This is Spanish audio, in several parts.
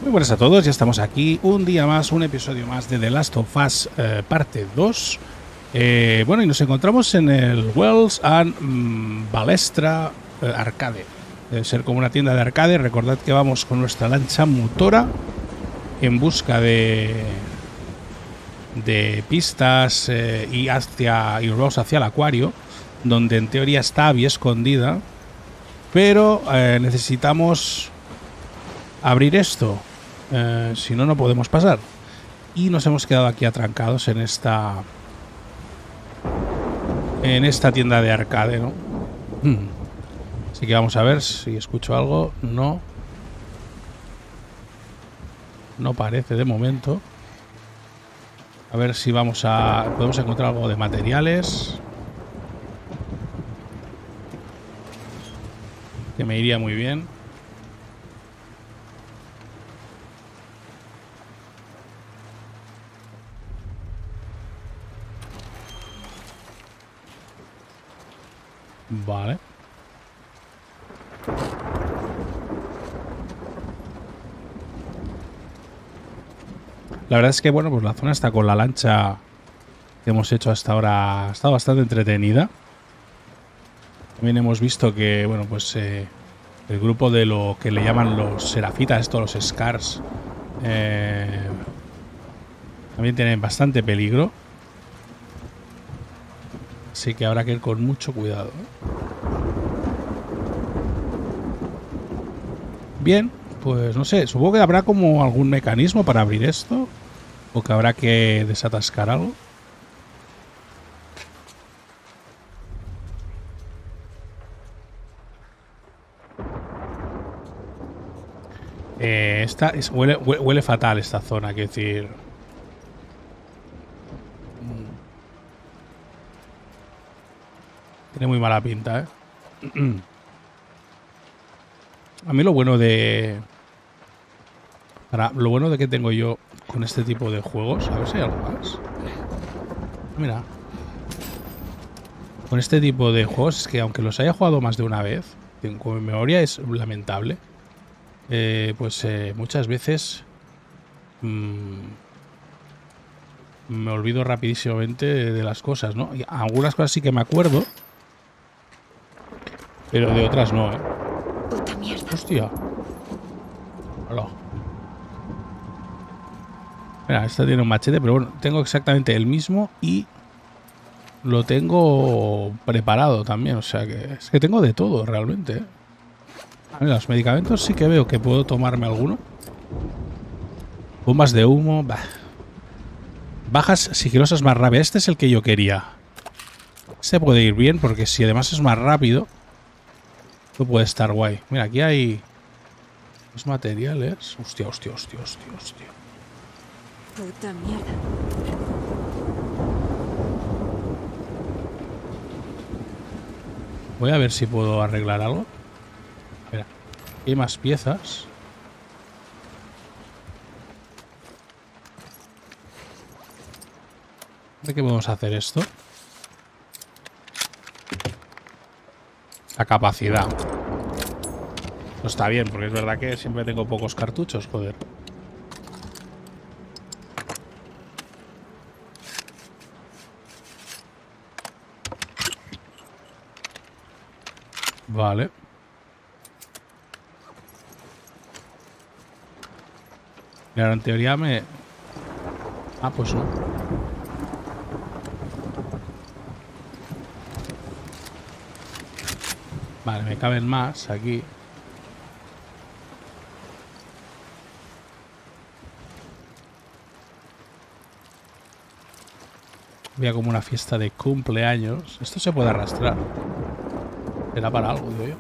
Muy buenas a todos, ya estamos aquí un día más, un episodio más de The Last of Us parte 2. Bueno, y nos encontramos en el Wells and Balestra Arcade. Debe ser como una tienda de arcade. Recordad que vamos con nuestra lancha motora en busca de pistas y vamos hacia el acuario, donde en teoría está Abby escondida, pero necesitamos abrir esto. Si no, no podemos pasar. Y nos hemos quedado aquí atrancados en esta tienda de arcade, ¿no? Así que vamos a ver si escucho algo. No parece de momento. A ver si podemos encontrar algo de materiales, que me iría muy bien. Vale. La verdad es que, bueno, pues la zona está con la lancha que hemos hecho hasta ahora. Ha estado bastante entretenida. También hemos visto que, bueno, pues el grupo de lo que le llaman los serafitas, estos los Scars, también tienen bastante peligro. Así que habrá que ir con mucho cuidado. Bien, pues no sé, supongo que habrá como algún mecanismo para abrir esto, o que habrá que desatascar algo. Huele fatal esta zona, quiero decir. Tiene muy mala pinta, ¿eh? A mí lo bueno de que tengo yo con este tipo de juegos, a ver si hay algo más. Mira, con este tipo de juegos es que aunque los haya jugado más de una vez, con mi memoria es lamentable. Muchas veces me olvido rapidísimamente de las cosas, ¿no? Y algunas cosas sí que me acuerdo, pero de otras no, ¿eh? Puta mierda. Hostia. Hola. Mira, esta tiene un machete, pero bueno, tengo exactamente el mismo y lo tengo preparado también. O sea que es que tengo de todo realmente, ¿eh? A ver, los medicamentos sí que veo que puedo tomarme alguno. Bombas de humo. Bah. Bajas sigilosas más rápidas. Este es el que yo quería. Este puede ir bien porque si además es más rápido, esto puede estar guay. Mira, aquí hay los materiales. Hostia. Puta mierda. Voy a ver si puedo arreglar algo. Espera, hay más piezas. ¿De qué podemos hacer esto? La capacidad. No está bien, porque es verdad que siempre tengo pocos cartuchos, joder. Vale. Y ahora en teoría me... Ah, pues no. Vale, me caben más aquí. Había como una fiesta de cumpleaños. Esto se puede arrastrar. Será para algo, digo yo.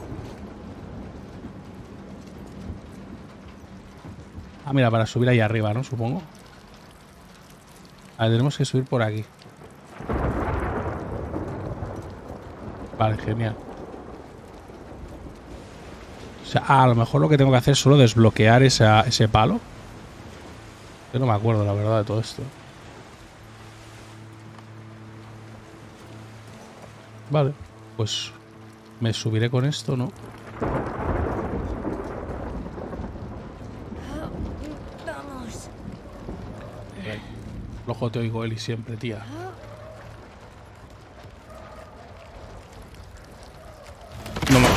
Ah, mira, para subir ahí arriba, ¿no? Supongo. A ver, tenemos que subir por aquí. Vale, genial. O sea, a lo mejor lo que tengo que hacer es solo desbloquear ese palo. Yo no me acuerdo, la verdad, de todo esto. Vale, pues me subiré con esto, ¿no? Ojo, te oigo, Eli, siempre, tía. No me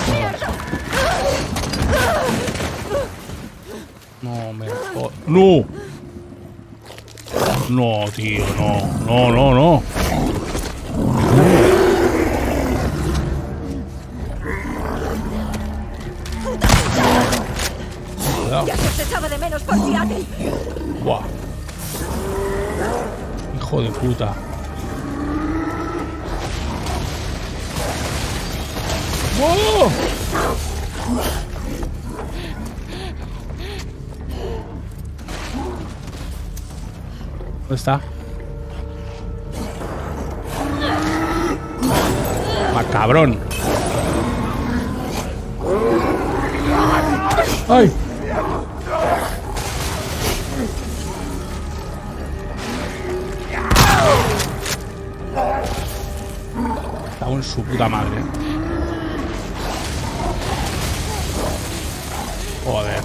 No me ¡No! No, tío, no. No, no, no. Cuidado. Ya se echaba de menos por Seattle. Buah. Hijo de puta. ¡Wow! ¿Dónde está? ¡Macabrón! ¡Ay! Está en su puta madre. Joder.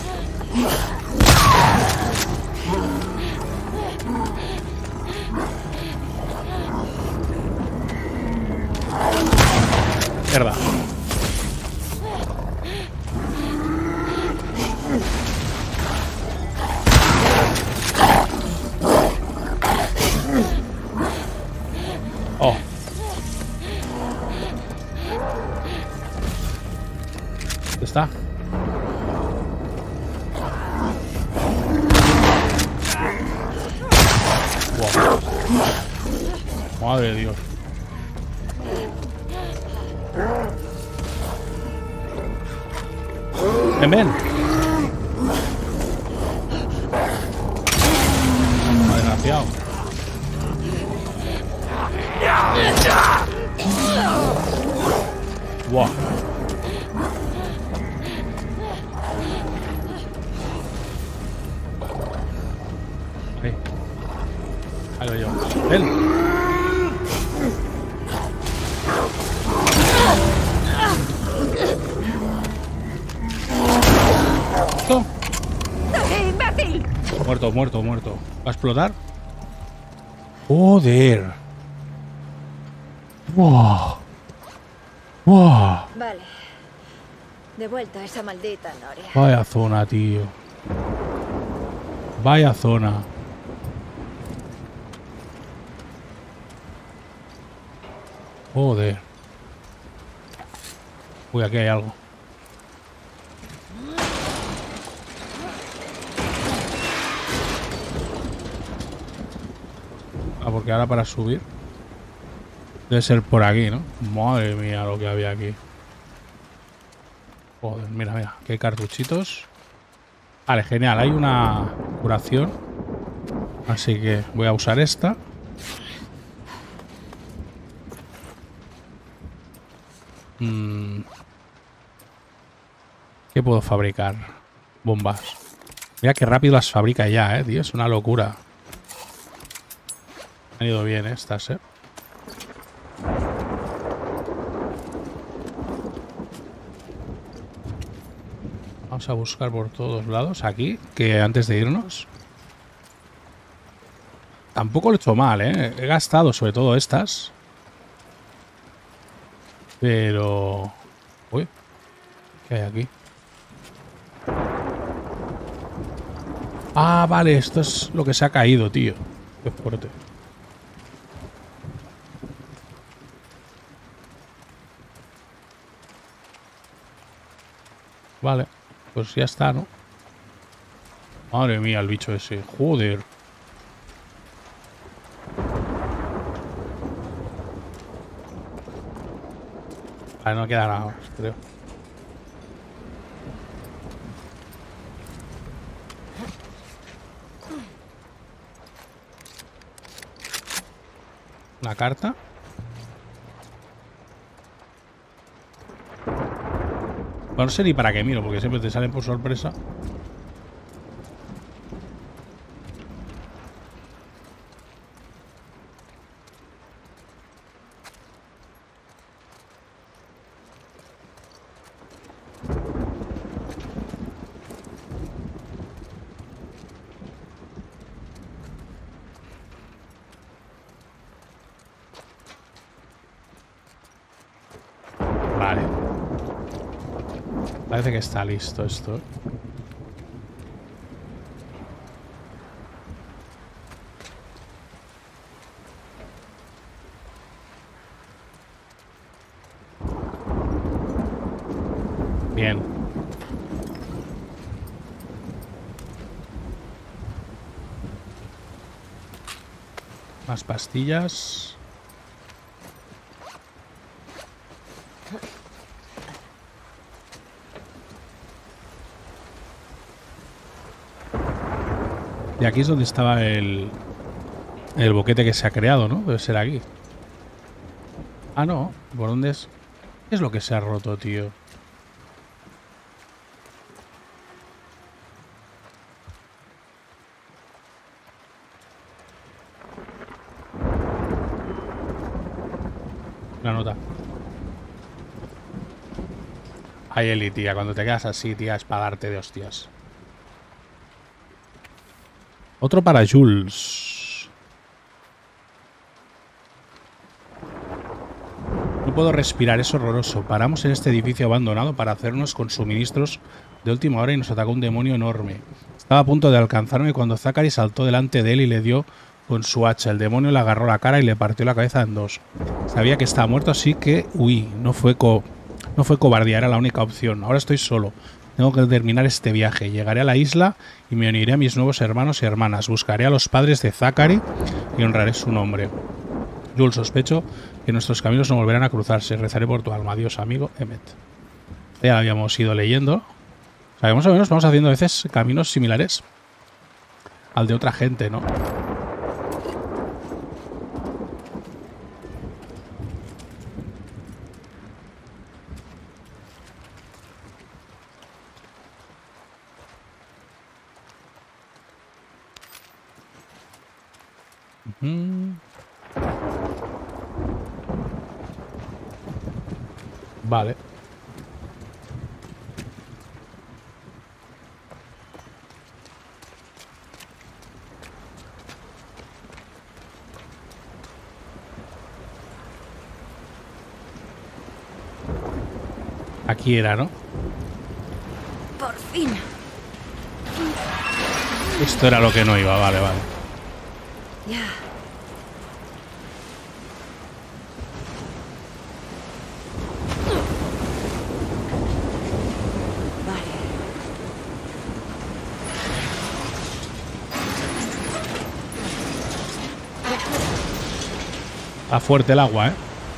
Mierda. Oh. ¿Dónde está? Wow. Madre de Dios. Ven, ven. Desgraciado. Wow. Ahí. Ahí lo llevo. Ven. ¡Imbécil! Muerto, muerto, muerto. ¿Va a explotar? Joder. Wow. Wow. Vale. De vuelta a esa maldita noria. Vaya zona, tío. Vaya zona. Joder. Uy, aquí hay algo. Ah, porque ahora para subir debe ser por aquí, ¿no? Madre mía lo que había aquí. Joder, mira, mira, que hay cartuchitos. Vale, genial, hay una curación. Así que voy a usar esta. ¿Qué puedo fabricar? Bombas. Mira qué rápido las fabrica ya, tío. Es una locura. Han ido bien estas, Vamos a buscar por todos lados. Aquí, que antes de irnos. Tampoco lo he hecho mal, He gastado sobre todo estas. Pero... Uy. ¿Qué hay aquí? Ah, vale. Esto es lo que se ha caído, tío. Qué fuerte. Vale. Pues ya está, ¿no? Madre mía, el bicho ese. Joder. Vale, no queda nada más, creo. Una carta. No sé ni para qué miro, porque siempre te salen por sorpresa. Parece que está listo esto. Bien. Más pastillas. Y aquí es donde estaba el boquete que se ha creado, ¿no? Debe ser aquí. Ah, no. ¿Por dónde es? ¿Qué es lo que se ha roto, tío? Una nota. Ay, Eli, tía. Cuando te quedas así, tía, es para darte de hostias. Otro para Jules. No puedo respirar, es horroroso. Paramos en este edificio abandonado para hacernos con suministros de última hora y nos atacó un demonio enorme. Estaba a punto de alcanzarme cuando Zachary saltó delante de él y le dio con su hacha. El demonio le agarró la cara y le partió la cabeza en dos. Sabía que estaba muerto, así que huí. No fue cobardía, era la única opción. Ahora estoy solo. Tengo que terminar este viaje. Llegaré a la isla y me uniré a mis nuevos hermanos y hermanas. Buscaré a los padres de Zachary y honraré su nombre. Jules, sospecho que nuestros caminos no volverán a cruzarse. Rezaré por tu alma. Adiós, amigo Emmet. Ya lo habíamos ido leyendo. O sea, más o menos vamos haciendo a veces caminos similares al de otra gente, ¿no? Vale. Aquí era, ¿no? Por fin. Esto era lo que no iba, vale, vale. Ya. Está fuerte el agua, ¿eh?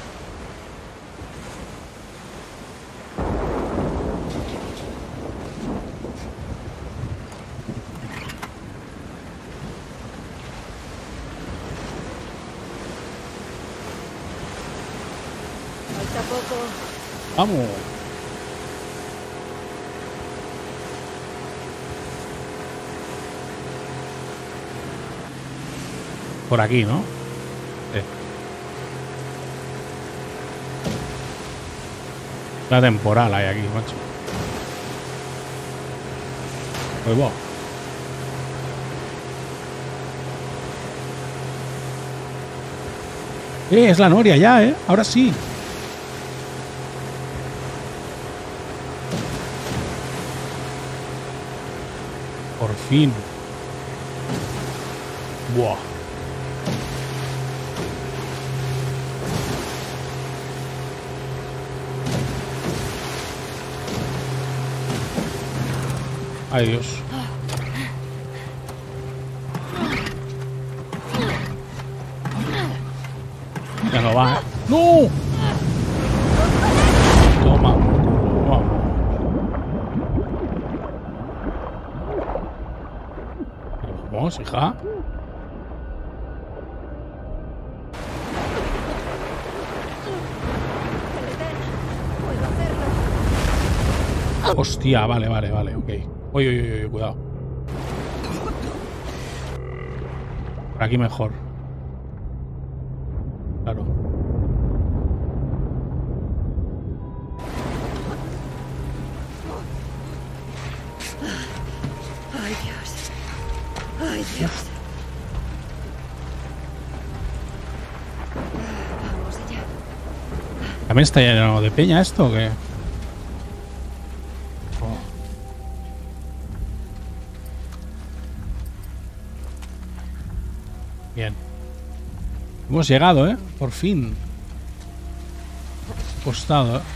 Falta poco. ¡Vamos! Por aquí, ¿no? Una temporal hay aquí, macho. Pues va. Es la noria ya, ¿eh? Ahora sí. Por fin. Buah. Ay, Dios. Ya no va, ¿eh? ¡No! Toma. Vamos. Vamos, hija. Puedo hacerlo. Hostia, vale, vale, vale, ok. Uy, uy, uy, uy, cuidado. Por aquí mejor. Claro. Ay, Dios. Ay, Dios. Vamos allá. ¿También está lleno de peña esto o qué? Hemos llegado, ¿eh? Por fin. Costado, ¿eh?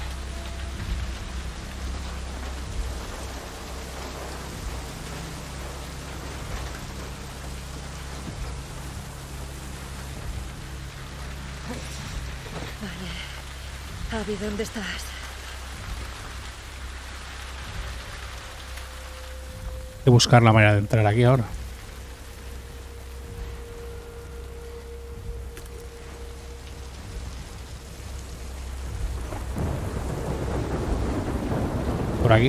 Vale. Abby, ¿dónde estás? Hay que buscar la manera de entrar aquí ahora. Por aquí.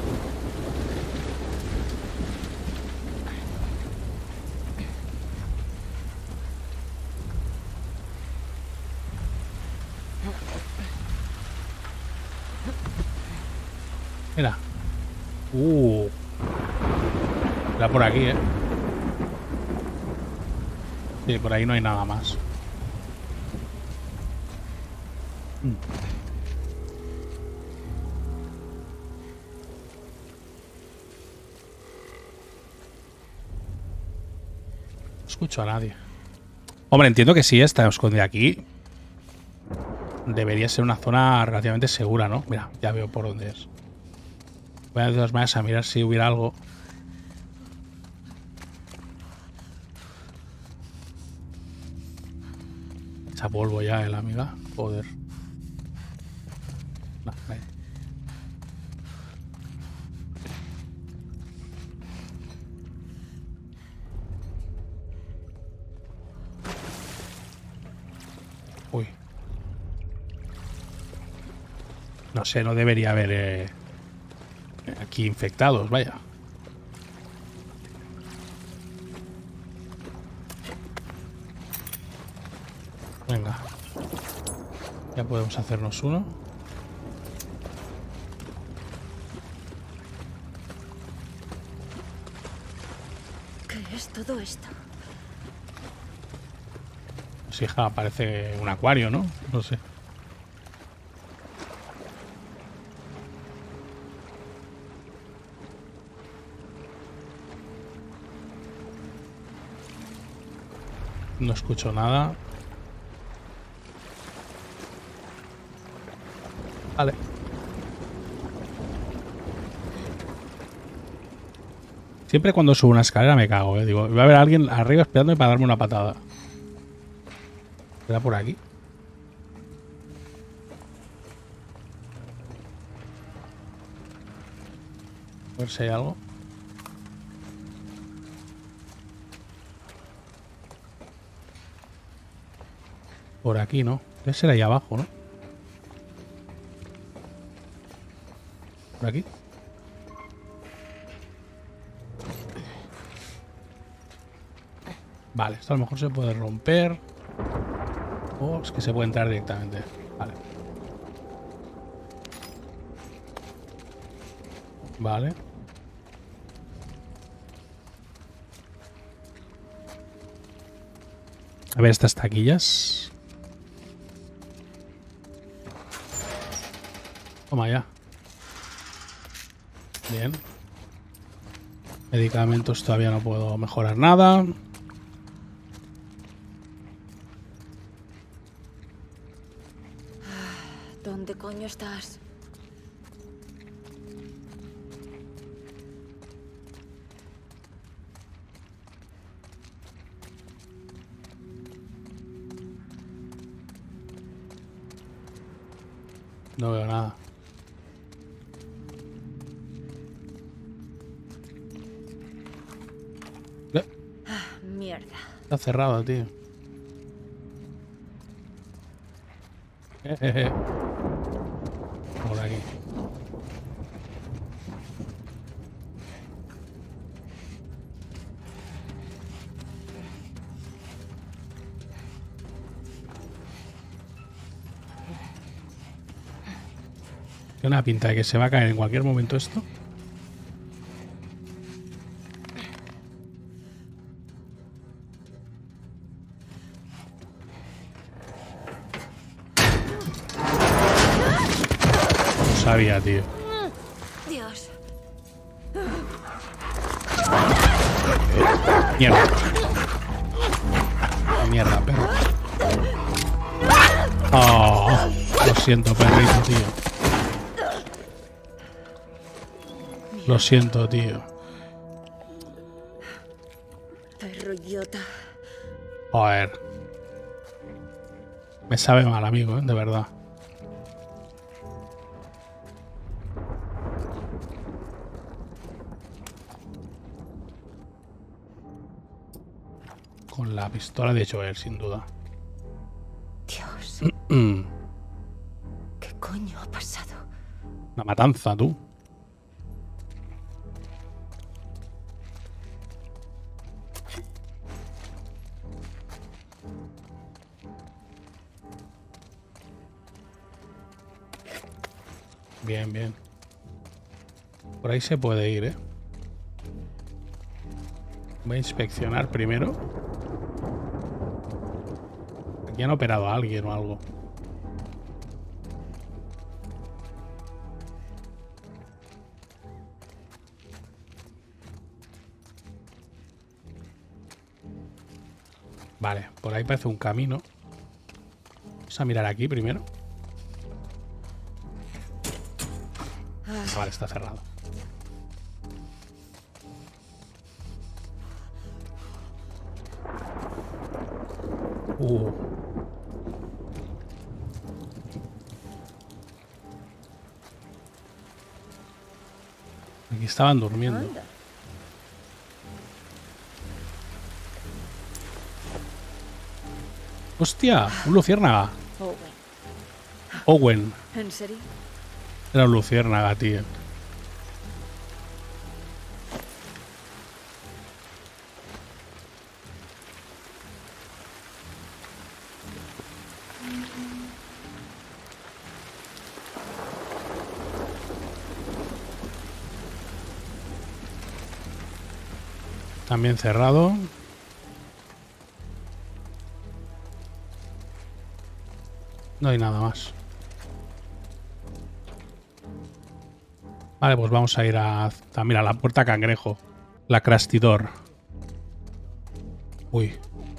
Mira. Era por aquí, ¿eh? Sí, por ahí no hay nada más. No escucho a nadie. Hombre, entiendo que si está escondida aquí, debería ser una zona relativamente segura, ¿no? Mira, ya veo por dónde es. Voy a de todas maneras a mirar si hubiera algo. Echa polvo ya, la amiga. Joder. No, ahí. Uy. No sé, no debería haber aquí infectados, vaya. Venga. Ya podemos hacernos uno. ¿Qué es todo esto? Pues hija, parece un acuario, ¿no? No sé. No escucho nada. Vale. Siempre cuando subo una escalera me cago, ¿eh? Digo, va a haber alguien arriba esperándome para darme una patada. ¿Era por aquí? A ver si hay algo. Por aquí, ¿no? Debe ser ahí abajo, ¿no? Por aquí. Vale, esto a lo mejor se puede romper. O es que se puede entrar directamente. Vale. Vale. A ver estas taquillas. Toma ya. Bien. Medicamentos todavía no puedo mejorar nada. ¿Dónde coño estás? No veo nada. Mierda. Está cerrado, tío. Por aquí. Tiene una pinta de que se va a caer en cualquier momento esto. No sabía, tío. Dios. Mierda. Mierda, perro. Oh, lo siento, perrito, tío. Lo siento, tío. Perro idiota. Joder. Me sabe mal, amigo, de verdad. Con la pistola de Joel, sin duda. Dios. ¿Qué coño ha pasado? Una matanza, tú. Bien, bien. Por ahí se puede ir, ¿eh? Voy a inspeccionar primero. Aquí han operado a alguien o algo. Vale, por ahí parece un camino. Vamos a mirar aquí primero. Vale, está cerrado. Aquí estaban durmiendo. Anda. ¡Hostia! Un luciérnaga. Owen. Owen. ¿En serio? Era un luciérnaga, tío. También cerrado. No hay nada más. Vale, pues vamos a ir a... Mira, la puerta cangrejo. La Crastidor. Uy.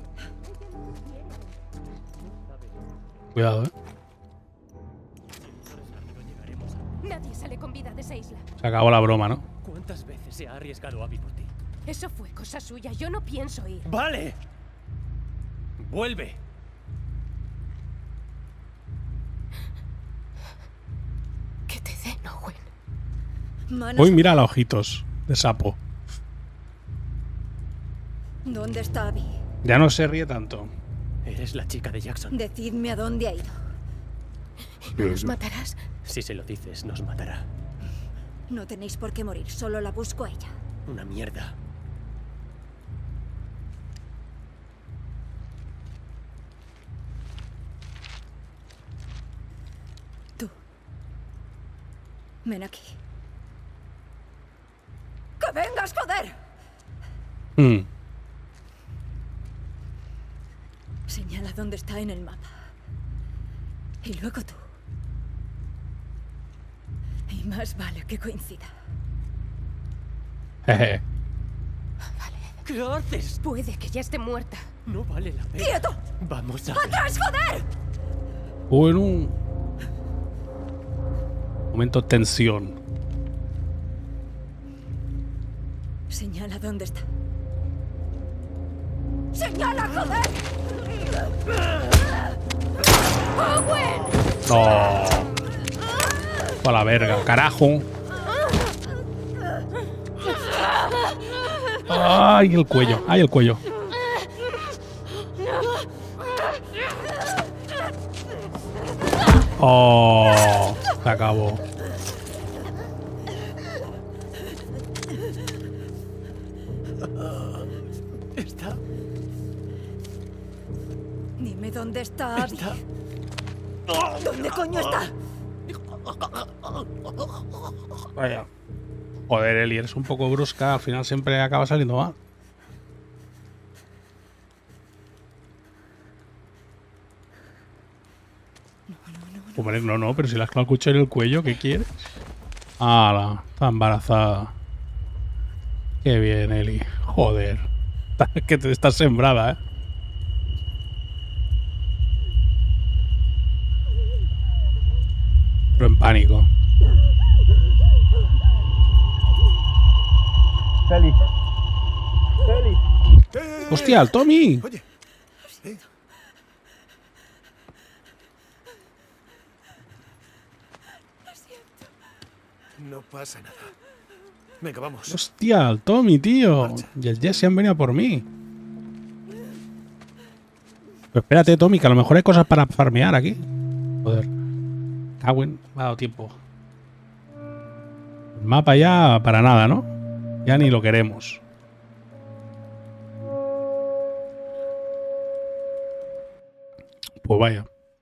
Cuidado, ¿eh? Nadie sale con vida de esa isla. Se acabó la broma, ¿no? ¿Cuántas veces se ha arriesgado Abby por ti? Eso fue cosa suya. Yo no pienso ir. ¡Vale! ¡Vuelve! Que te den, Owen. Manos. Uy, mira los ojitos de sapo. ¿Dónde está Abby? Ya no se ríe tanto. Eres la chica de Jackson. Decidme a dónde ha ido. ¿No nos matarás? Si se lo dices, nos matará. No tenéis por qué morir, solo la busco a ella. Una mierda. Tú. Ven aquí. ¡Que vengas, joder! Señala dónde está en el mapa. Y luego tú. Y más vale que coincida. Jeje. ¿Qué haces? Puede que ya esté muerta. No vale la pena. ¡Quieto! Vamos a... ¡Atrás, joder! Hubo un momento de tensión. Señala dónde está. ¡Señala, joder! ¡Owen! No. A la verga, carajo. Ay, el cuello. Ay, el cuello. Oh, se acabó. Está... Dime dónde está Abby. Está... ¿Dónde coño está? Vaya. Joder, Eli, eres un poco brusca. Al final siempre acaba saliendo mal. Hombre, no, pero si le has clavado el cuchillo en el cuello, ¿qué quieres? ¡Hala! Está embarazada. Qué bien, Eli. Joder. Que te estás sembrada, ¿eh? Entro en pánico. Feli. Feli. ¡Hostia, el Tommy! Oye. ¿Eh? No pasa nada. Venga, vamos. ¡Hostia, el Tommy, tío! Y el Jesse han venido a por mí. Pero espérate, Tommy, que a lo mejor hay cosas para farmear aquí. Joder. Cagüen, me ha dado tiempo. El mapa ya para nada, ¿no? Ya ni lo queremos. Pues vaya.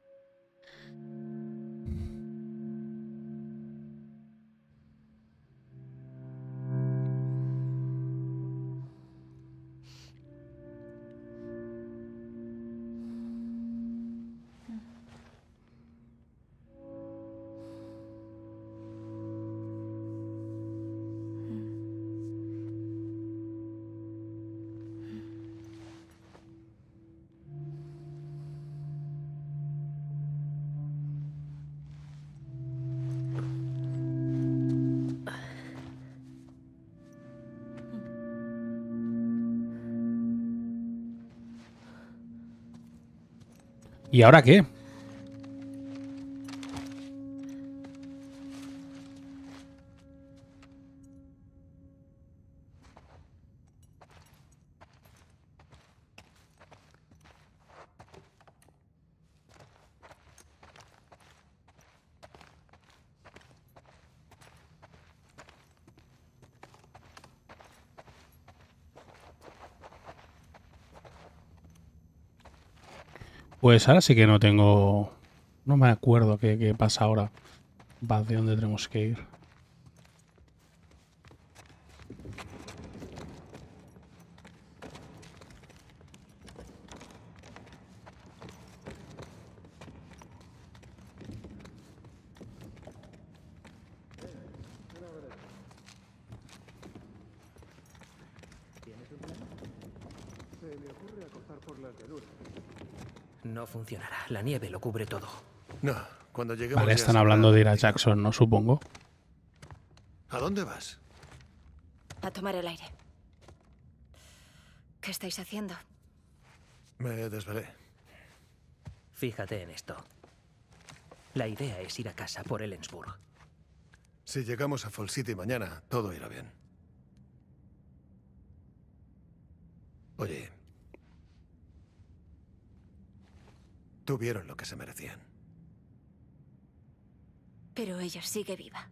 ¿Y ahora qué? Pues ahora sí que no tengo... No me acuerdo qué pasa ahora. Va, ¿de dónde tenemos que ir? No funcionará. La nieve lo cubre todo. No, cuando lleguemos. Vale, ya están será hablando de ir a difícil. Jackson, ¿no? Supongo. ¿A dónde vas? A tomar el aire. ¿Qué estáis haciendo? Me desvelé. Fíjate en esto. La idea es ir a casa por Ellensburg. Si llegamos a Fall City mañana, todo irá bien. Oye. Tuvieron lo que se merecían. Pero ella sigue viva.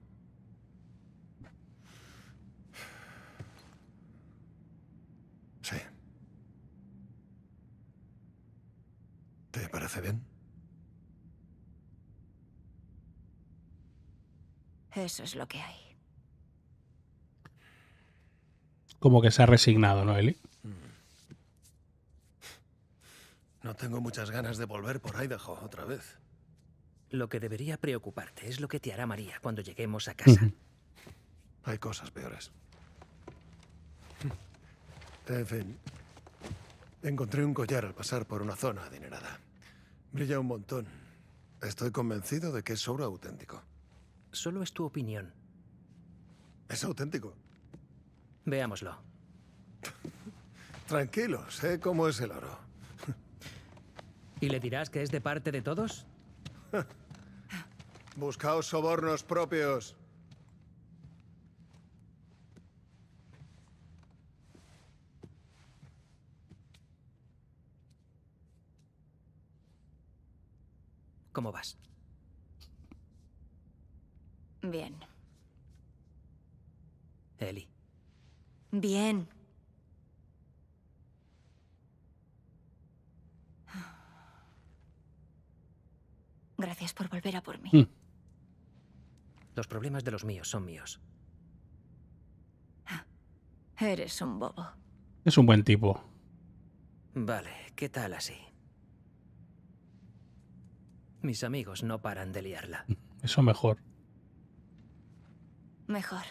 Sí. ¿Te parece bien? Eso es lo que hay. Como que se ha resignado, ¿no, Eli? No tengo muchas ganas de volver por Idaho otra vez. Lo que debería preocuparte es lo que te hará María cuando lleguemos a casa. Hay cosas peores. En fin. Encontré un collar al pasar por una zona adinerada. Brilla un montón. Estoy convencido de que es oro auténtico. Solo es tu opinión. Es auténtico. Veámoslo. Tranquilo, sé cómo es el oro. ¿Y le dirás que es de parte de todos? Buscaos sobornos propios. ¿Cómo vas? Bien. Eli. Bien. Gracias por volver a por mí. Los problemas de los míos son míos. Eres un bobo. Es un buen tipo. Vale, ¿qué tal así? Mis amigos no paran de liarla. Eso mejor. Mejor.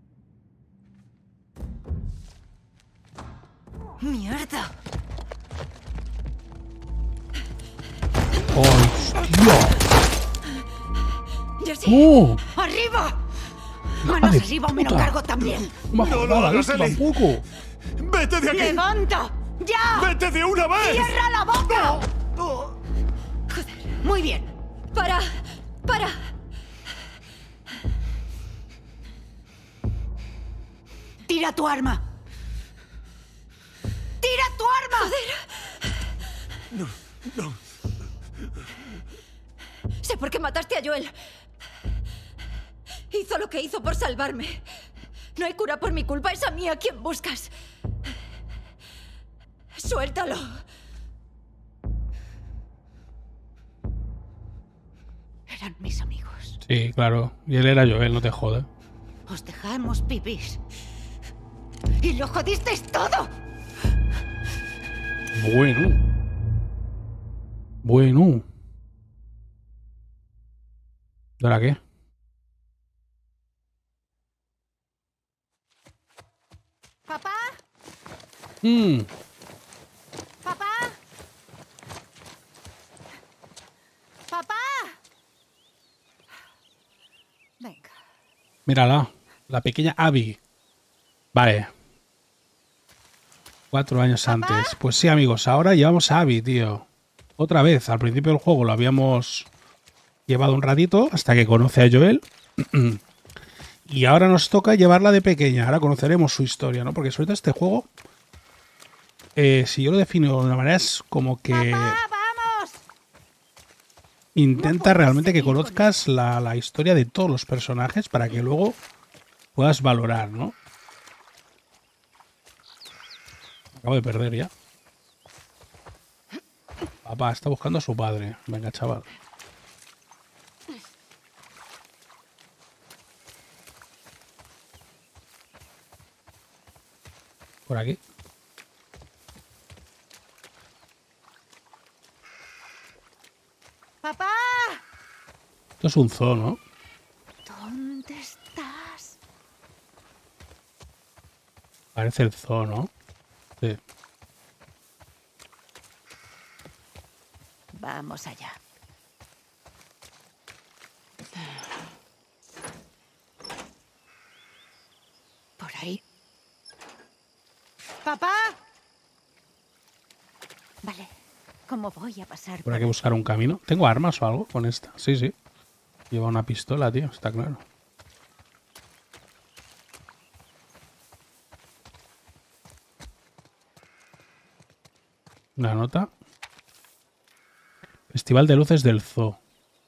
¡Mierda! ¡Hostia! Ya así. ¡Arriba! Manos de arriba o me lo puta. cargo también. No me No lo jodas, hagas, esto Ellie. tampoco. ¡Vete de aquí! ¡Levanta! ¡Ya! ¡Vete de una vez! ¡Cierra la boca! Muy bien. ¡Para! ¡Para! ¡Tira tu arma! ¡Tira tu arma! No. Sé por qué mataste a Joel. Hizo lo que hizo por salvarme. No hay cura por mi culpa, es a mí a quien buscas. Suéltalo. Eran mis amigos. Sí, claro. Y él era Joel, no te jodas. Os dejamos pipis. ¡Y lo jodisteis todo! Bueno. Bueno. ¿Y ahora qué? ¿Papá? Mm. ¿Papá? ¿Papá? Venga. Mírala. La pequeña Abby. Vale. 4 años antes. Pues sí, amigos. Ahora llevamos a Abby, tío. Otra vez. Al principio del juego lo habíamos llevado un ratito hasta que conoce a Joel. Y ahora nos toca llevarla de pequeña. Ahora conoceremos su historia, ¿no? Porque sobre todo este juego, si yo lo defino de una manera, es como que ¡Papá, vamos! intenta No puedes realmente que seguir con conozcas la historia de todos los personajes para que luego puedas valorar, ¿no? Acabo de perder ya. Papá está buscando a su padre. Venga, chaval. Por aquí. ¡Papá! Esto es un zoo, ¿no? ¿Dónde estás? Parece el zoo, ¿no? Sí. Vamos allá. Por ahí. ¡Papá! Vale. ¿Cómo voy a pasar Habrá que buscar un camino. ¿Tengo armas o algo con esta? Sí, sí. Lleva una pistola, tío. Está claro. Una nota. Festival de luces del zoo.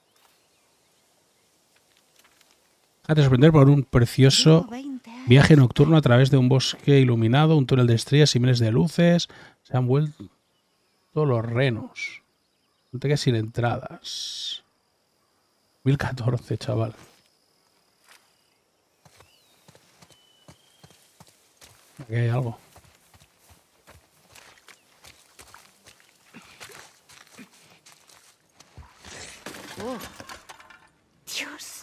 Déjate sorprender por un precioso Llevo 20 años. viaje nocturno a través de un bosque iluminado, un túnel de estrellas y miles de luces. Se han vuelto los renos. No te quedes sin entradas. 2014, chaval. Aquí hay algo. Dios.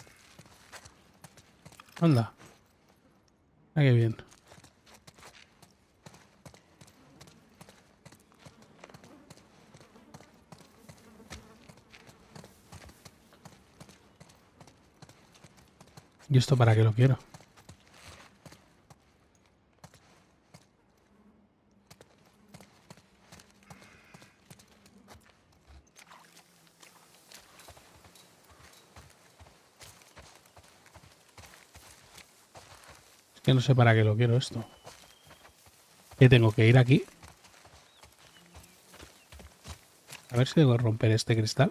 Anda. Ah, qué bien. ¿Y esto para qué lo quiero? Es que no sé para qué lo quiero esto. ¿Qué tengo que ir aquí? A ver si tengo que romper este cristal.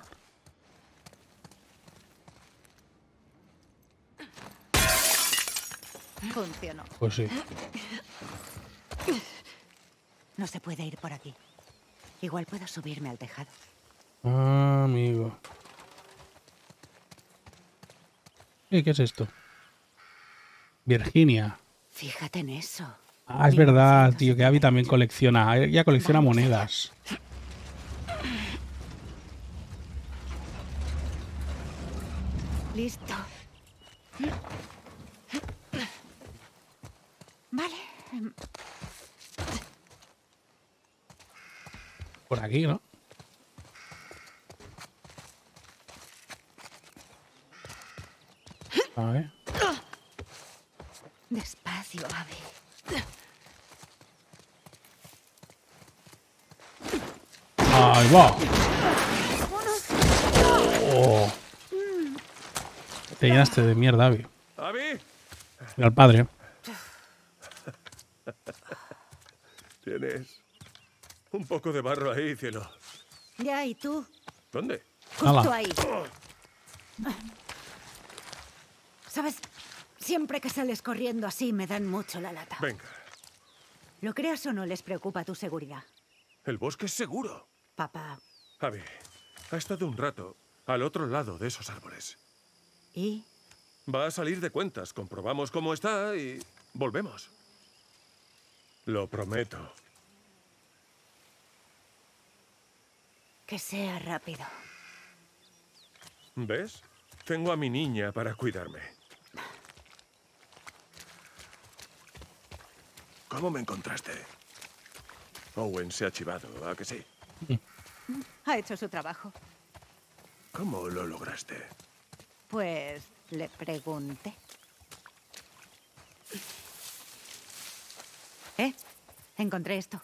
Funcionó. Pues sí. No se puede ir por aquí. Igual puedo subirme al tejado. Ah, amigo. ¿Qué es esto? Virginia. Fíjate en eso. Ah, es verdad, tío, que Abby también colecciona. Ella colecciona monedas. Listo. Vale. Por aquí, ¿no? A ver. Despacio, Abby. ¡Ay, va! Oh. Te llenaste de mierda, Abby. ¡Abby! Mira al padre. Tienes un poco de barro ahí, cielo. Ya, ¿y tú? ¿Dónde? Justo Hala. ahí. ¿Sabes? Siempre que sales corriendo así me dan mucho la lata. Venga. ¿Lo creas o no les preocupa tu seguridad? El bosque es seguro. Papá. Abby, ha estado un rato al otro lado de esos árboles. ¿Y? Va a salir de cuentas. Comprobamos cómo está y volvemos. Lo prometo. Que sea rápido. ¿Ves? Tengo a mi niña para cuidarme. ¿Cómo me encontraste? Owen se ha chivado, ¿a que sí? Ha hecho su trabajo. ¿Cómo lo lograste? Pues le pregunté. Encontré esto.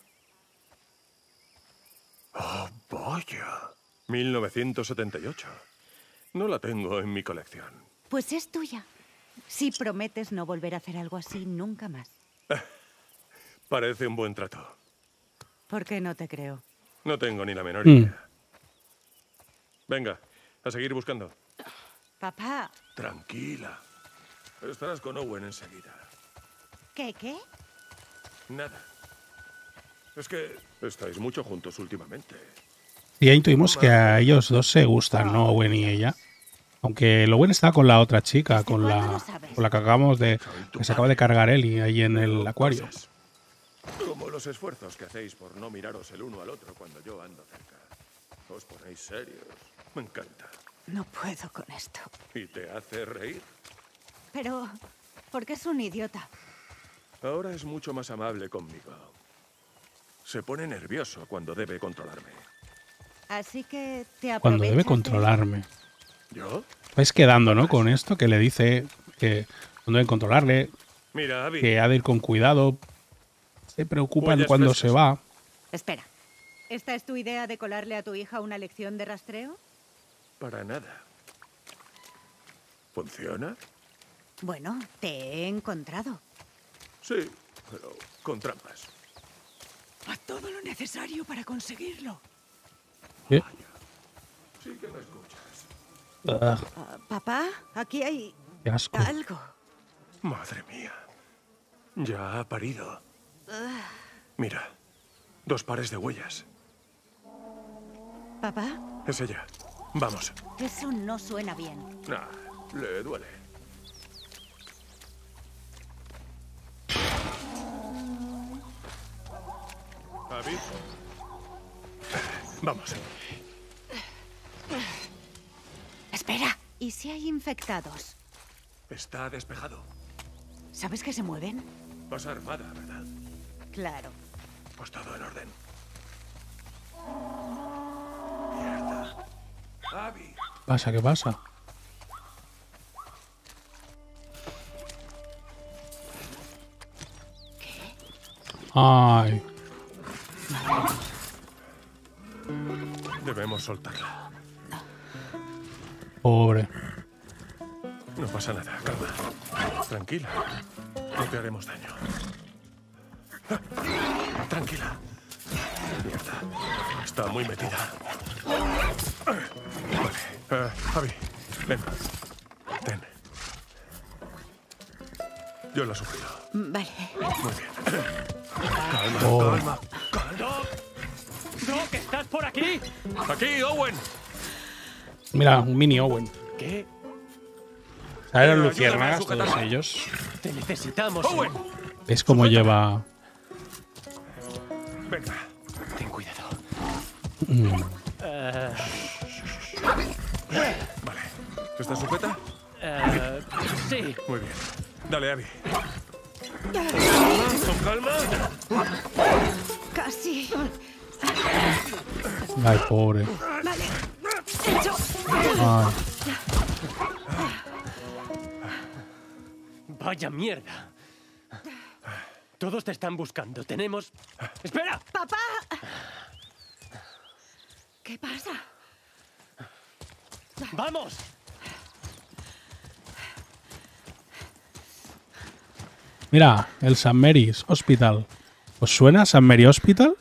¡Oh, vaya! 1978. No la tengo en mi colección. Pues es tuya. Si prometes no volver a hacer algo así nunca más. Parece un buen trato. ¿Por qué no te creo? No tengo ni la menor idea. Venga, a seguir buscando. Papá. Tranquila. Estarás con Owen enseguida. ¿Qué? Nada. Es que estáis mucho juntos últimamente. Y ahí intuimos que a ellos dos se gustan, ¿no? Owen y ella. Aunque Owen está con la otra chica, con la que acabamos de... que se acaba de cargar Ellie ahí en el acuario. Como los esfuerzos que hacéis por no miraros el uno al otro cuando yo ando cerca. Os ponéis serios. Me encanta. No puedo con esto. ¿Y te hace reír? Pero... ¿por qué es un idiota? Ahora es mucho más amable conmigo. Se pone nervioso cuando debe controlarme. Así que te aprovechas. Cuando debe controlarme. ¿Yo? Vais quedando, ¿no? Con esto que le dice que cuando debe controlarle, Mira, Abby. que ha de ir con cuidado. Se preocupan Huellas cuando frescas. se va. Espera. ¿Esta es tu idea de colarle a tu hija una lección de rastreo? Para nada. ¿Funciona? Bueno, te he encontrado. Sí, pero con trampas. Haz todo lo necesario para conseguirlo. ¿Eh? Sí que me escuchas. Papá, aquí hay Qué asco. algo. Madre mía. Ya ha parido. Mira, 2 pares de huellas. Papá, Es ella. Vamos. eso no suena bien. Nah, le duele. Abby. Vamos. Espera. ¿Y si hay infectados? Está despejado. ¿Sabes que se mueven? Vas armada, ¿verdad? Claro. Pues todo en orden. Mierda. Abby. ¿Qué pasa? Ay, Debemos soltarla. pobre. No pasa nada, calma. Tranquila. No te haremos daño. Tranquila. Mierda. Está muy metida. Vale. Abby, ven. Ten. Yo la sufrido. Vale. Muy bien. Calma, Oh. calma. ¡Doc, estás por aquí! ¡Aquí, Owen! Mira, un mini Owen. ¿Qué? ¿Sabes las Ayúdame a luciérnagas, sujetarla. todos ellos? Te necesitamos. ¡Owen! ¿Ves cómo lleva...? Venga. Ten cuidado. Vale. ¿Estás sujeta? Sí. Muy bien. Dale, Abby. Con calma. Casi. Ay, pobre. Vale. Hecho. Ay. Vaya mierda. Todos te están buscando. Tenemos... ¡Espera! ¡Papá! ¿Qué pasa? ¡Vamos! Mira, el St. Mary's Hospital. ¿Os suena St. Mary Hospital?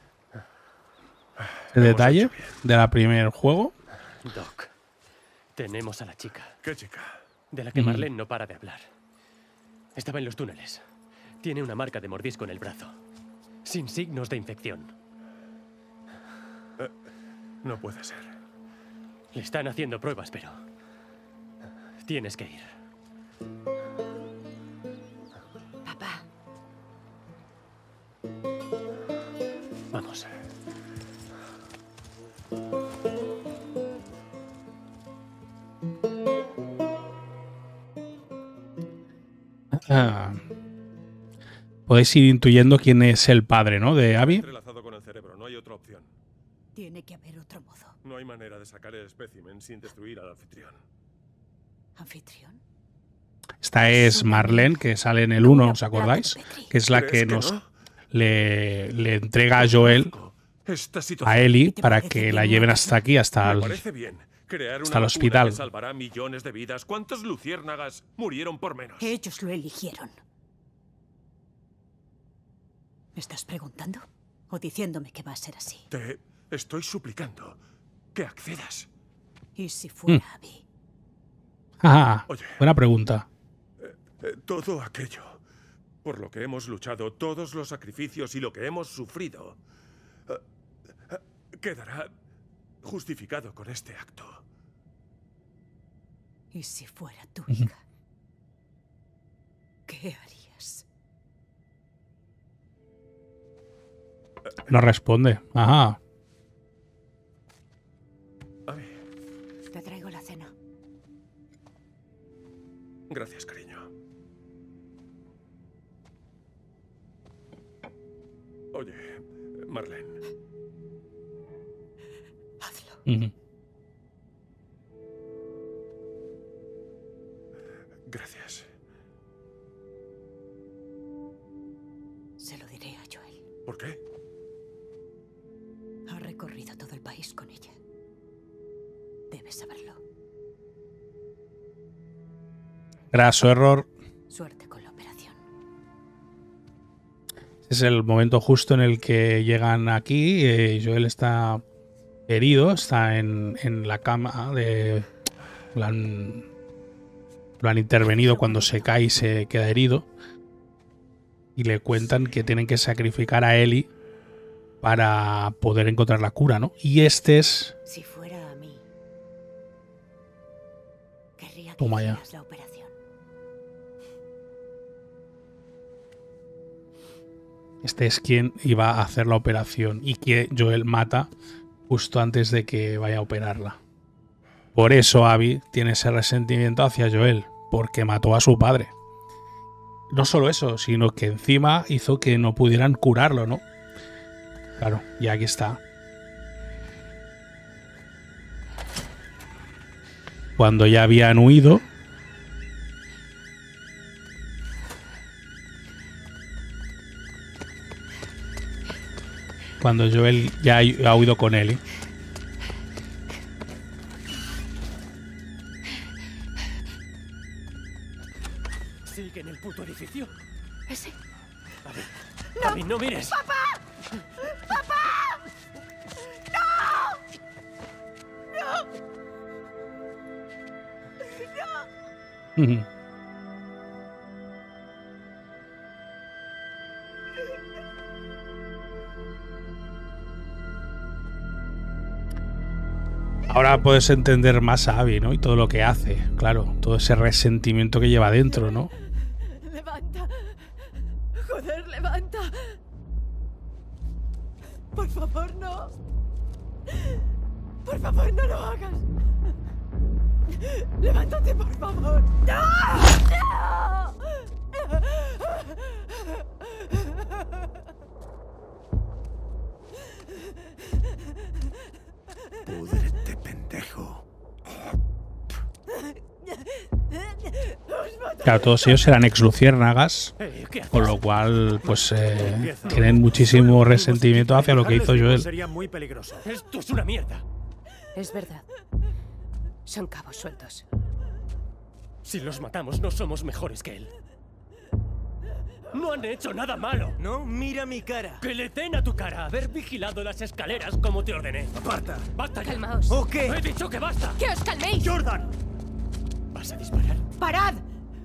El detalle de la primer juego. Doc, tenemos a la chica. ¿Qué chica? De la que Marlene no para de hablar. Estaba en los túneles. Tiene una marca de mordisco en el brazo. Sin signos de infección. No puede ser. Le están haciendo pruebas, pero... tienes que ir. Papá. Vamos. Podéis ir intuyendo quién es el padre, ¿no? De Abby. Entrelazado con el cerebro, no hay otra opción. Tiene que haber otro modo. No hay manera de sacar el espécimen sin destruir al anfitrión. ¿Anfitrión? Esta es Marlene, que sale en el 1, ¿os acordáis? Que es la que nos le entrega a Joel a Ellie para que la lleven hasta aquí, hasta el hospital. Que salvará millones de vidas. ¿Cuántos luciérnagas murieron por menos? Ellos lo eligieron. ¿Me estás preguntando? ¿O diciéndome que va a ser así? Te estoy suplicando que accedas. ¿Y si fuera Abby? Ah, Oye. buena pregunta. Todo aquello por lo que hemos luchado, todos los sacrificios y lo que hemos sufrido, quedará justificado con este acto. ¿Y si fuera tu hija? ¿Qué harías? No responde. Ajá. Abby, Te traigo la cena. gracias, cariño. Oye, Marlene. Hazlo. Gracias. Se lo diré a Joel. ¿Por qué? Ha recorrido todo el país con ella. Debes saberlo. Graso error. Suerte con la operación. Es el momento justo en el que llegan aquí. Joel está herido, está en la cama. Lo han intervenido cuando se cae y se queda herido. Y le cuentan que tienen que sacrificar a Ellie para poder encontrar la cura, ¿no? Y este es... Si fuera a mí, querría que Toma ya. hicieras la operación. Este es quien iba a hacer la operación y que Joel mata justo antes de que vaya a operarla. Por eso Abby tiene ese resentimiento hacia Joel, porque mató a su padre. No solo eso, sino que encima hizo que no pudieran curarlo, ¿no? Claro, y aquí está. Cuando ya habían huido... Cuando Joel ya ha huido con Ellie. ¿Sigue en el puto edificio? ¿Ese? Abby, no mires. Ujú. Ahora puedes entender más a Abby, ¿no? Y todo lo que hace, claro. Todo ese resentimiento que lleva dentro, ¿no? Levanta. Joder, levanta. Por favor, no. Por favor, no lo hagas. Levántate, por favor. ¡No! ¡No! Púdrete, pendejo. Claro, todos ellos eran ex-luciérnagas, ¿Qué haces? con lo cual, pues, tienen muchísimo resentimiento hacia lo que hizo Joel. Sería muy peligroso. Esto es una mierda. Es verdad. Son cabos sueltos. Si los matamos, no somos mejores que él. No han hecho nada malo. No, mira mi cara. Que le den a tu cara haber vigilado las escaleras como te ordené. Aparta. ¡Basta ya! Calmaos. ¿O qué? ¡He dicho que basta! ¡Que os calméis! ¡Jordan! ¿Vas a disparar? ¡Parad!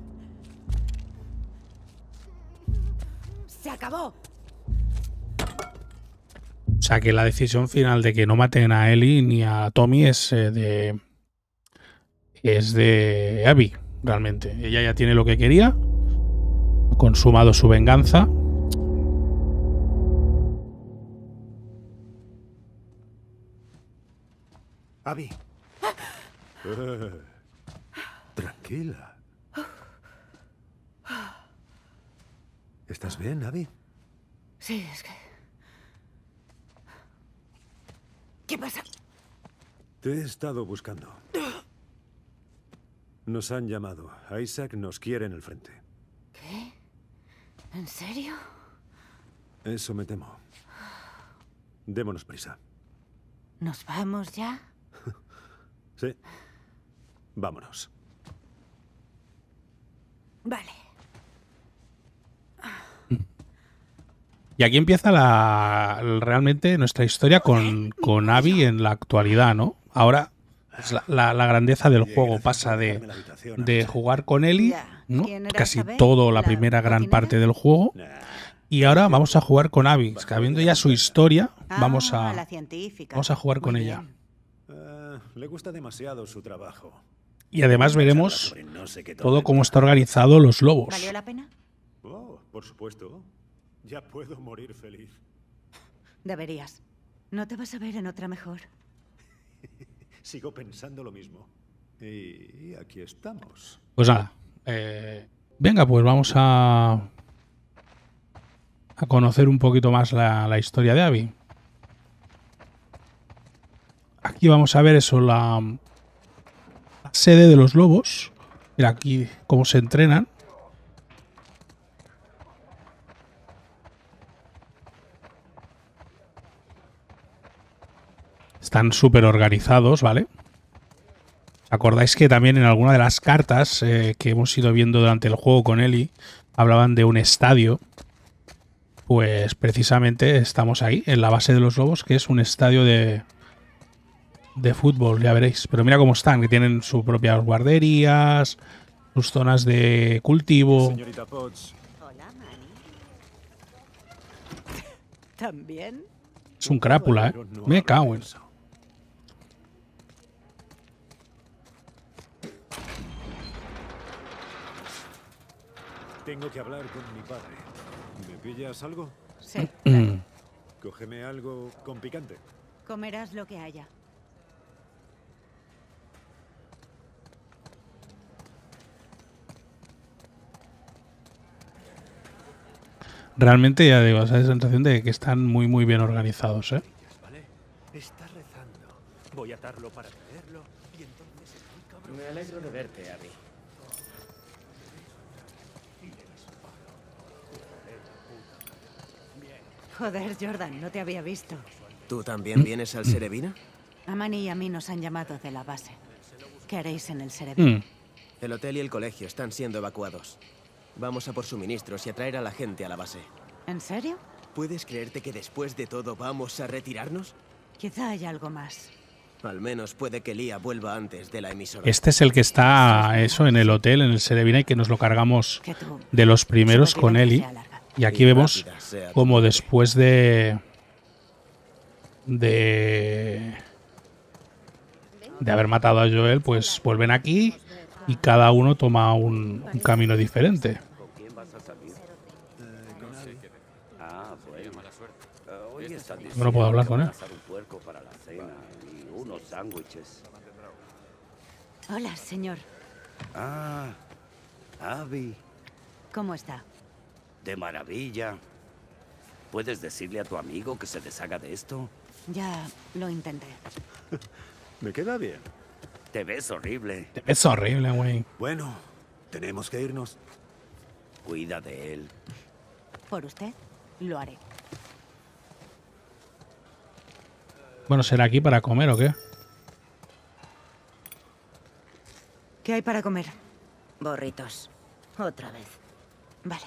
¡Se acabó! O sea, que la decisión final de que no maten a Ellie ni a Tommy es de Abby, realmente. Ella ya tiene lo que quería, ha consumado su venganza. Abby. Tranquila. ¿Estás bien, Abby? Sí, es que... ¿Qué pasa? Te he estado buscando. Nos han llamado. Isaac nos quiere en el frente. ¿Qué? ¿En serio? Eso me temo. Démonos prisa. ¿Nos vamos ya? Sí. Vámonos. Vale. Y aquí empieza realmente nuestra historia con Abby en la actualidad, ¿no? Ahora es la grandeza del juego pasa de jugar con Ellie, ¿no? ¿Quién era Casi esa vez? todo la ¿La primera gran cocinera? parte del juego. Y ahora vamos a jugar con Abby. Es que habiendo ya su historia, vamos la a científica. jugar con Muy ella. bien. Le gusta demasiado su trabajo. Y además veremos Sobre no sé qué todo cómo está organizado los lobos. ¿Valió la pena? Oh, por supuesto. Ya puedo morir feliz. Deberías. No te vas a ver en otra mejor. Sigo pensando lo mismo. Y aquí estamos. Pues nada. Venga, pues vamos a conocer un poquito más la historia de Abby. Aquí vamos a ver eso, la sede de los lobos. Mira aquí cómo se entrenan. Están súper organizados, ¿vale? ¿Acordáis que también en alguna de las cartas que hemos ido viendo durante el juego con Ellie hablaban de un estadio? Pues precisamente estamos ahí, en la base de los lobos, que es un estadio de fútbol, ya veréis. Pero mira cómo están, que tienen sus propias guarderías, sus zonas de cultivo. Señorita Potts. Hola, Manny. ¿También? Es un crápula, ¿eh? Me cago en... Tengo que hablar con mi padre. ¿Me pillas algo? Sí. Cógeme algo con picante. Comerás lo que haya. Realmente, ya digo, esa sensación de que están muy, muy bien organizados, ¿eh? ¿Vale? Está rezando. Voy a atarlo para traerlo y entonces estoy cabrón. Me alegro de verte, Abby. Joder, Jordan, no te había visto. ¿Tú también vienes al Serevina? A Manny y a mí nos han llamado de la base. ¿Qué haréis en el Serevina? El hotel y el colegio están siendo evacuados. Vamos a por suministros y a traer a la gente a la base. ¿En serio? ¿Puedes creerte que después de todo vamos a retirarnos? Quizá haya algo más. Al menos puede que Lía vuelva antes de la emisora. Este es el que está, eso, en el hotel, en el Serevina, y que nos lo cargamos Que tú, de los primeros su con retiración Ellie. sea larga. Y aquí vemos como después de haber matado a Joel, pues vuelven aquí y cada uno toma un camino diferente. Yo no puedo hablar con él. Hola, señor. Ah, Abby, ¿Cómo está? de maravilla. ¿Puedes decirle a tu amigo que se deshaga de esto? Ya lo intenté. Me queda bien. Te ves horrible. Es horrible, güey. Bueno, tenemos que irnos. Cuida de él. Por usted, lo haré. Bueno, ¿será aquí para comer o qué? ¿Qué hay para comer? Burritos. Otra vez. Vale.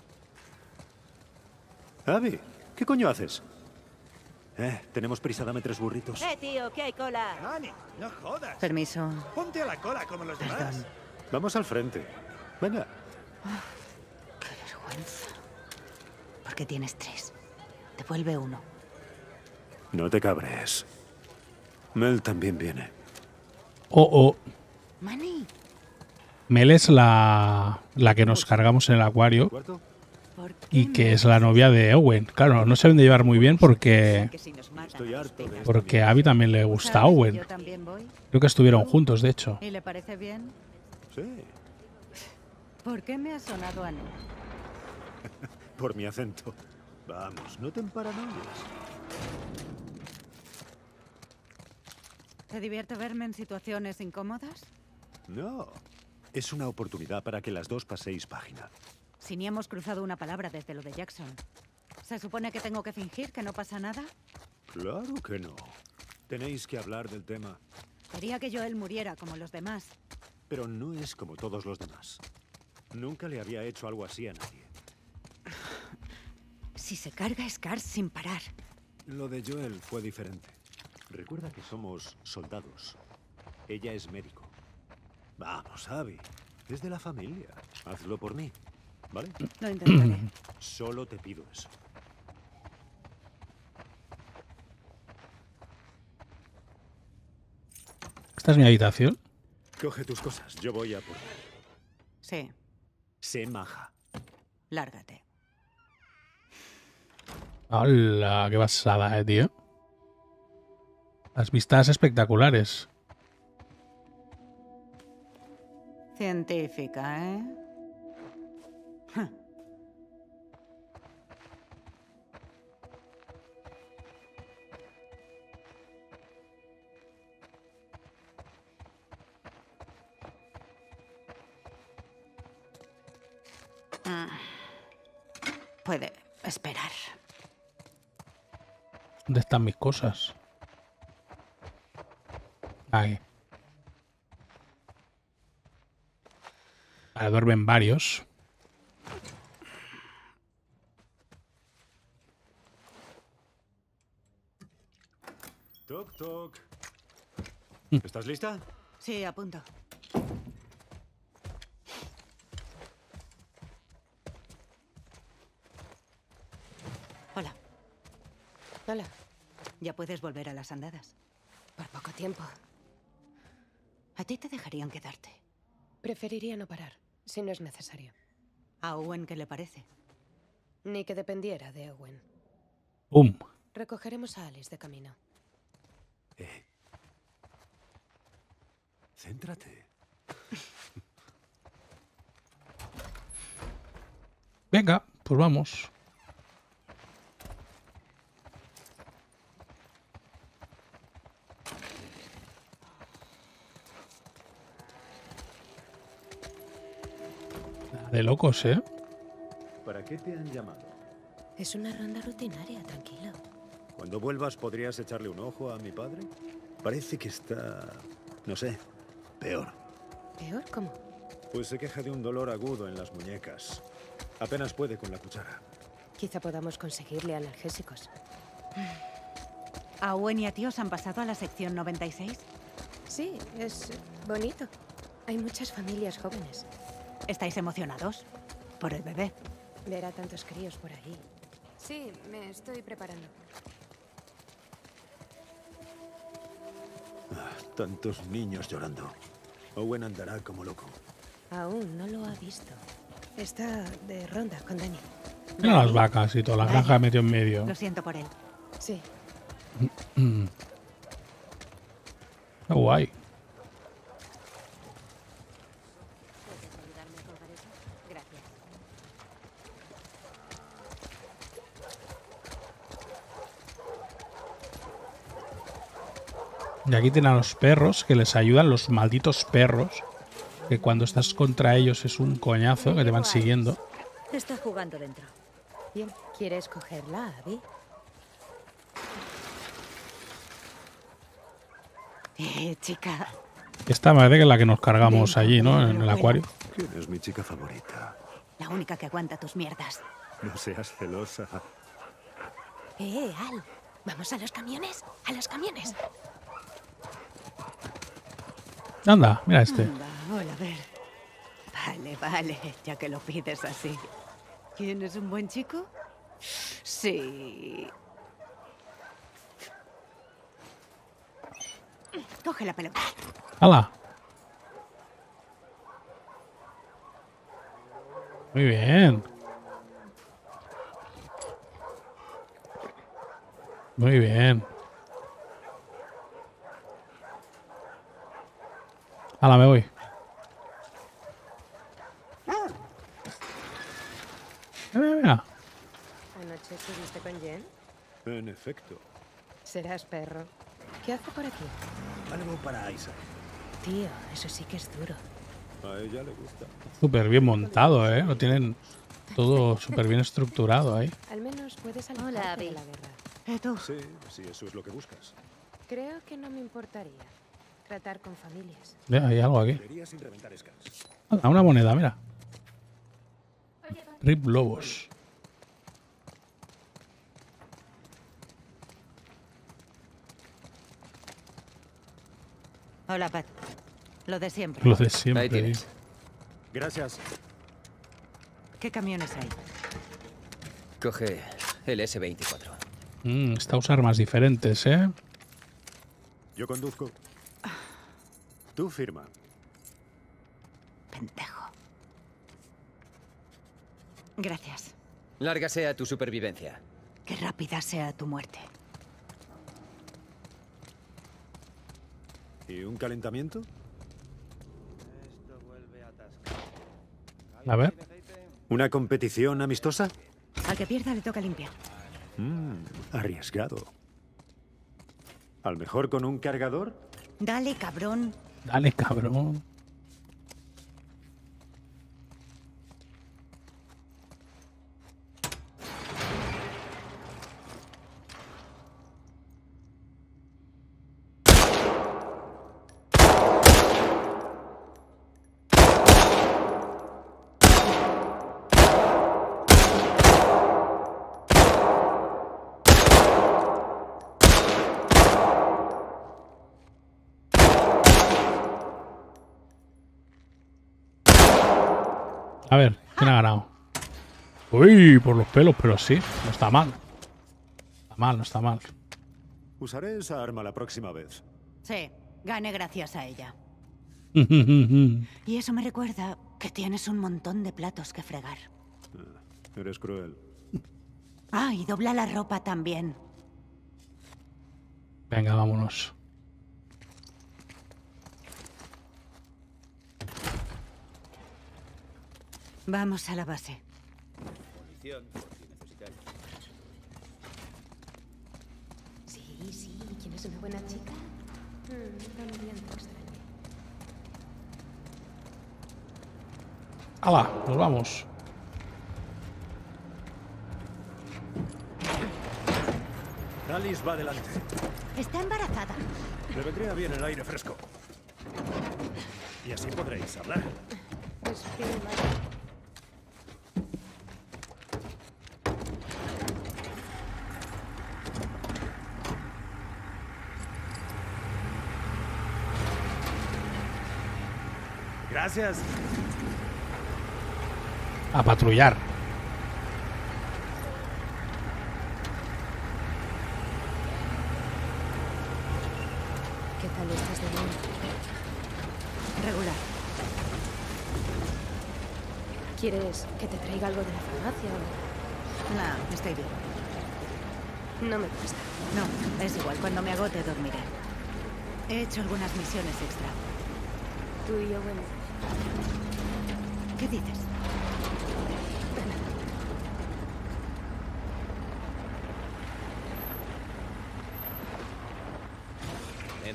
Abby, ¿qué coño haces? Tenemos prisa, dame 3 burritos. Tío, que hay cola. Dani, no jodas. Permiso. Ponte a la cola como los demás. Vamos al frente. Venga. Qué vergüenza. ¿Por qué tienes 3? Devuelve 1. No te cabres. Mel también viene. Oh. Manny. Mel es la que nos cargamos en el acuario y que es la novia de Owen. Claro, no se deben de llevar muy bien porque a Abby también le gusta a Owen. Creo que estuvieron juntos, de hecho. ¿Y le parece bien? Sí. ¿Por qué me ha sonado a no? Por mi acento. Vamos, no te emparanoies. ¿Te divierte verme en situaciones incómodas? No. Es una oportunidad para que las dos paséis página. Si ni hemos cruzado una palabra desde lo de Jackson. ¿Se supone que tengo que fingir que no pasa nada? Claro que no. Tenéis que hablar del tema. Quería que Joel muriera como los demás. Pero no es como todos los demás. Nunca le había hecho algo así a nadie. Si se carga Scar sin parar. Lo de Joel fue diferente. Recuerda que somos soldados. Ella es médico. Vamos, Abby. Es de la familia. Hazlo por mí. ¿Vale? Lo intentaré. Solo te pido eso. ¿Esta es mi habitación? Coge tus cosas. Yo voy a por... Sí. Sé maja. Lárgate. Hola, qué pasada, tío. Las vistas espectaculares. Científica, ¿eh? Puede esperar. ¿Dónde están mis cosas? Ahí. Ahora duermen varios. Toc, toc. ¿Estás lista? Sí, a punto. Hola. Hola. Ya puedes volver a las andadas. Por poco tiempo. ¿A ti te dejarían quedarte? Preferiría no parar, si no es necesario. ¿A Owen qué le parece? Ni que dependiera de Owen. ¡Pum! Recogeremos a Alice de camino. Céntrate. Venga, pues vamos. De locos, ¿eh? ¿Para qué te han llamado? Es una ronda rutinaria, tranquilo. Cuando vuelvas, ¿podrías echarle un ojo a mi padre? Parece que está... no sé, peor. ¿Peor cómo? Pues se queja de un dolor agudo en las muñecas. Apenas puede con la cuchara. Quizá podamos conseguirle analgésicos. ¿A Owen y a ti os han pasado a la sección 96? Sí, es bonito. Hay muchas familias jóvenes. ¿Estáis emocionados? Por el bebé. Ver a tantos críos por ahí. Sí, me estoy preparando. Tantos niños llorando. Owen andará como loco. Aún no lo ha visto. Está de ronda con Dani. Mira las vacas y toda la granja metió en medio. Lo siento por él. Sí. Qué guay. Gracias. Y aquí tienen a los perros que les ayudan, los malditos perros. Que cuando estás contra ellos es un coñazo, que te van siguiendo. Está jugando dentro. Bien, ¿quieres cogerla, Abby? Chica. Esta parece que es la que nos cargamos allí, ¿no? En el acuario. ¿Quién es mi chica favorita? La única que aguanta tus mierdas. No seas celosa. Al. ¿Vamos a los camiones? ¡A los camiones! Anda, mira este. Anda, hola, a ver. Vale, ya que lo pides así. ¿Quién es un buen chico? Sí. Coge la pelota. ¡Hala! Muy bien. Muy bien. ¡Hala, me voy! Mira. ¿Anoche estuviste con Jen? En efecto. Serás perro. ¿Qué hace por aquí? Algo para Isaac. Tío, eso sí que es duro. A ella le gusta. Súper bien montado, ¿eh? Lo tienen todo súper bien estructurado ahí. Al menos puedes alejarte de la guerra. ¿Tú? Sí, sí, eso es lo que buscas. Creo que no me importaría tratar con familias. Hay algo aquí. Sin reventar escas. Ah, una moneda, mira. Rip Lobos. Hola, Pat. Lo de siempre. Lo de siempre. Ahí tienes. Gracias. ¿Qué camiones hay? Coge el S-24. Estas armas diferentes, ¿eh? Yo conduzco. Tú firma. Pendejo. Gracias. Larga sea tu supervivencia. Que rápida sea tu muerte. ¿Y un calentamiento? A ver. ¿Una competición amistosa? Al que pierda le toca limpiar. Arriesgado. ¿Al mejor con un cargador? Dale, cabrón. Dale, cabrón. A ver, ¿quién ha ganado? Uy, por los pelos, pero sí, no está mal. No está mal. Usaré esa arma la próxima vez. Sí, gané gracias a ella. Y Y eso me recuerda que tienes un montón de platos que fregar. Eres cruel. Ah, y dobla la ropa también. Venga, vámonos. Vamos a la base. Munición, por si necesitáis. Sí, ¿quién es una buena chica? También te extraño. ¡Hala! Nos vamos. Alice va adelante. Está embarazada. Le vendría bien el aire fresco. Y así podréis hablar. Gracias. A patrullar. ¿Qué tal estás de bien? Regular. ¿Quieres que te traiga algo de la farmacia o...? No, estoy bien. No me cuesta. No, es igual. Cuando me agote dormiré. He hecho algunas misiones extra. Tú y yo, bueno. ¿Qué dices?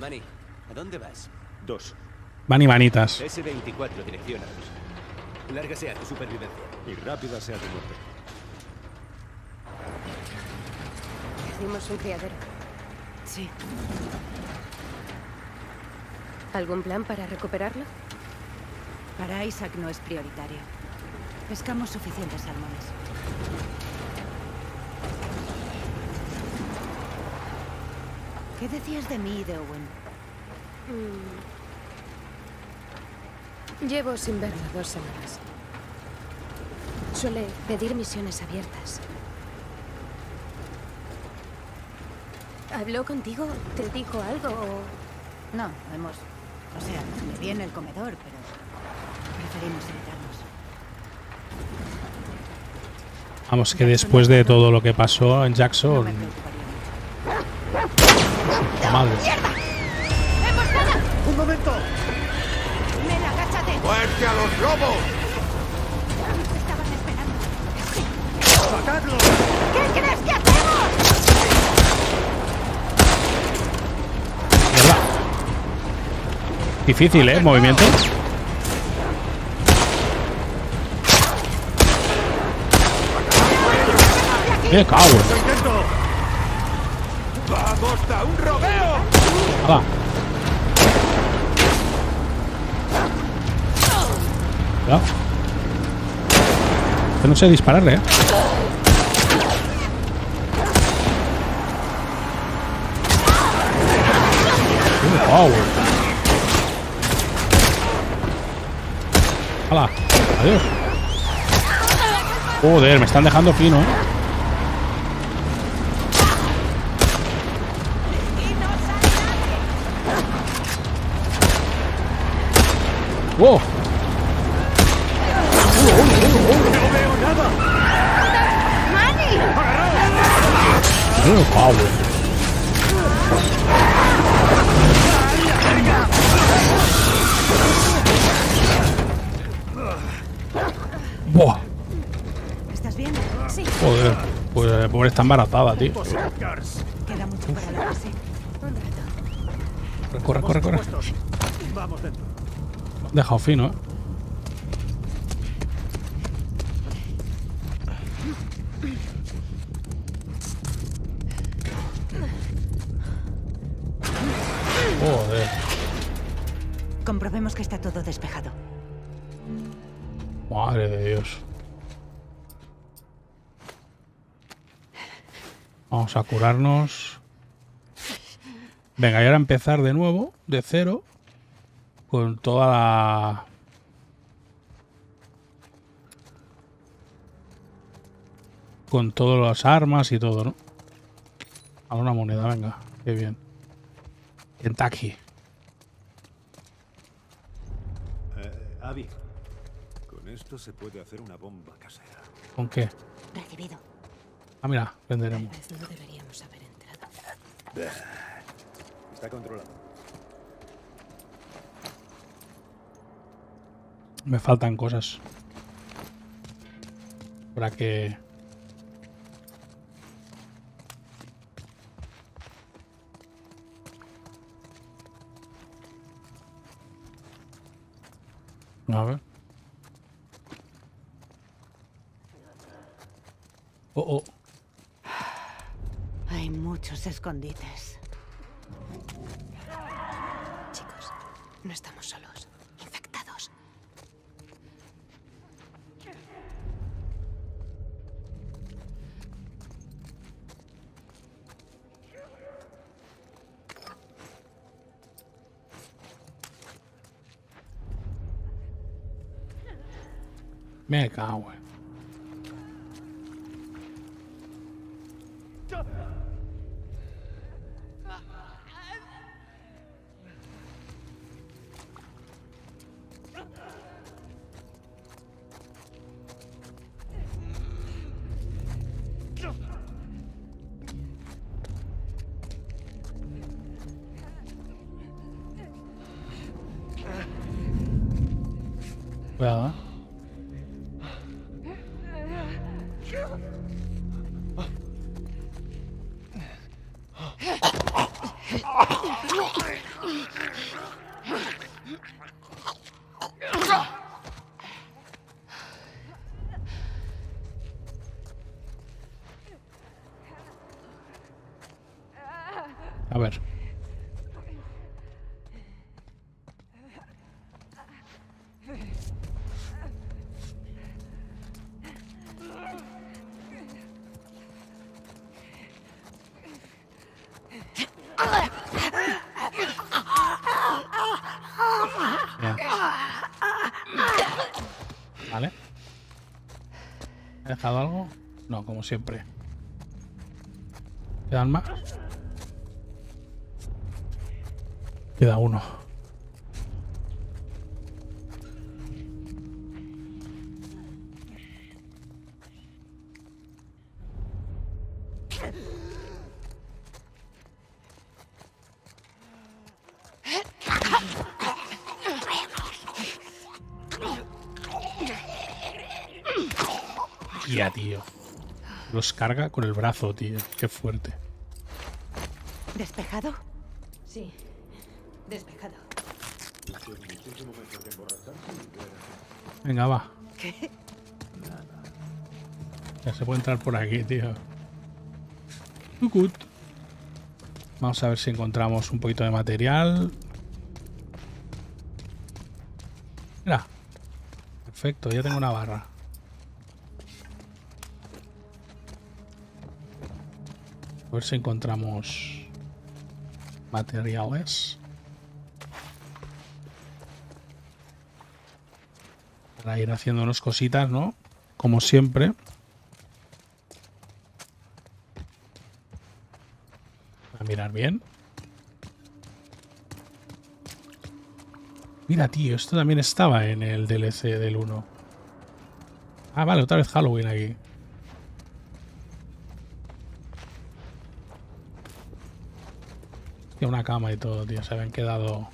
Manny, ¿a dónde vas? 2. Van y manitas. S-24, dirección a 2. Lárgase a tu supervivencia. Y rápida sea tu muerte. Hicimos un criadero. Sí. ¿Algún plan para recuperarlo? Para Isaac no es prioritario. Pescamos suficientes salmones. ¿Qué decías de mí y de Owen? Llevo sin verlo 2 semanas. Suele pedir misiones abiertas. ¿Habló contigo? ¿Te dijo algo o...? No, hemos... O sea, me vi en el comedor, pero... preferimos evitarnos. Vamos, que después de todo lo que pasó en Jackson... No me preocuparía mucho. Madre. ¡Emboscada! ¡Un momento! ¡Nel, agáchate! ¡Muerte a los lobos! Te estaban esperando. ¡Matadlo! ¿Qué crees que hacemos? Mierda. Difícil, ¿eh? Movimiento. ¡Me cago! ¡Vamos, da un rodeo! ¡Hala! Ya. Que no sé dispararle, ¿eh? ¡Wow! ¡Hala! ¡Adiós! Joder, me están dejando fino, ¿eh? ¡Wow! ¡No veo nada! ¡Manny! ¡Oh, power! ¡Buah! ¿Estás bien? Sí. Joder, pues pobre está embarazada, tío. Queda mucho para la base. Un rato. Corre, corre, corre. Vamos dentro. Dejado fino, ¿eh? Joder. Comprobemos que está todo despejado. Madre de Dios. Vamos a curarnos. Venga, y ahora empezar de nuevo, de cero, con toda la... con todas las armas y todo, ¿no? A una moneda, venga, qué bien. Kentucky. Abby, con esto se puede hacer una bomba casera. ¿Con qué? Recibido. Ah, mira, venderemos. No deberíamos haber entrado. Está controlado. Me faltan cosas. Para que... A ver. Oh, oh. Hay muchos escondites. Chicos, no estamos solos. Infectados. Me cago, güey. Cuidado, ¿eh? A ver. Bien. Vale. ¿He dejado algo? No, como siempre. ¿Quedan más? Queda uno. Ya, tío. Los carga con el brazo, tío. Qué fuerte. ¿Despejado? Sí, despejado. Venga, va. ¿Qué? Ya se puede entrar por aquí, tío. Good. Vamos a ver si encontramos un poquito de material. Mira. Perfecto, ya tengo una barra. A ver si encontramos materiales. Para ir haciéndonos cositas, ¿no? Como siempre. A mirar bien. Mira, tío, esto también estaba en el DLC del 1. Ah, vale, otra vez Halloween aquí. Tiene una cama y todo, tío. Se habían quedado...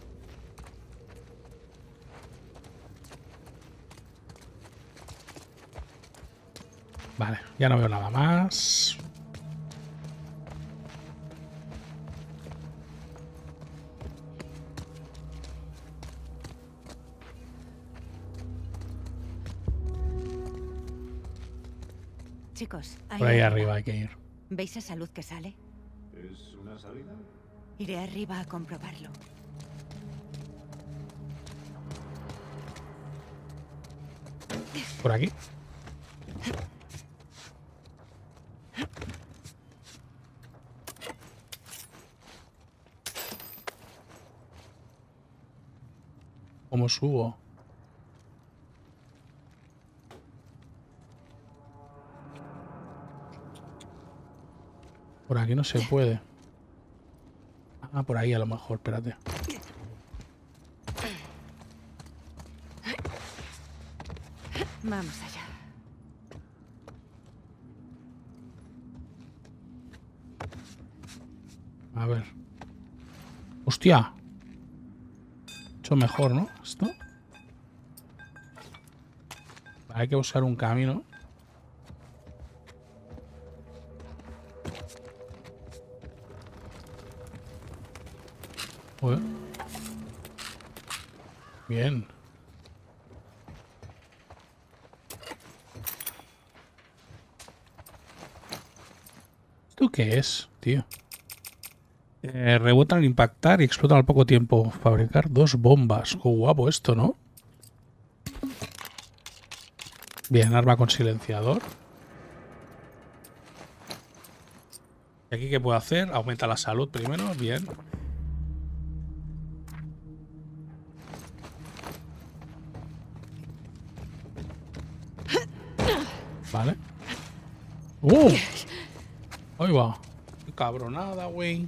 Vale, ya no veo nada más. Chicos, Por ahí arriba hay que ir. ¿Veis esa luz que sale? ¿Es una salida? Iré arriba a comprobarlo. Por aquí. ¿Cómo subo? Por aquí no se puede. Ah, por ahí a lo mejor, espérate. Vamos allá. A ver. ¡Hostia! Mucho mejor, ¿no? Esto. Hay que buscar un camino. Joder. Bien. ¿Esto qué es, tío? Rebotan al impactar y explotan al poco tiempo. Fabricar 2 bombas. Qué guapo esto, ¿no? Bien, arma con silenciador. ¿Y aquí qué puedo hacer? Aumenta la salud primero. Bien. Vale. Ahí va. Qué cabronada, güey.